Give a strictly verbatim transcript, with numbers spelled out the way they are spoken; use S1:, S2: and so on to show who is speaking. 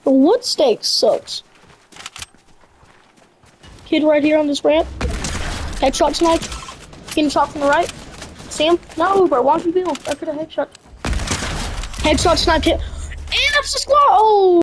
S1: The wood steak sucks. Kid right here on this ramp. Headshot snipe. Getting shot from the right. See him? No, bro. Why don't you be on? I could have headshot. Headshot snipe hit. And that's the squad. Oh.